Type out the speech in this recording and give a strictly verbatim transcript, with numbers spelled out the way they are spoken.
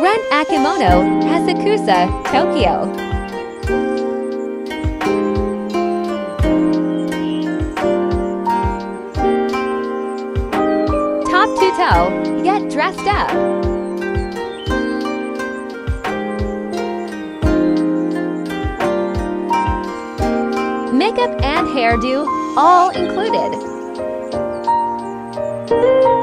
Rent A Kimono, Asakusa, Tokyo. Top to toe, get dressed up. Makeup and hairdo, all included.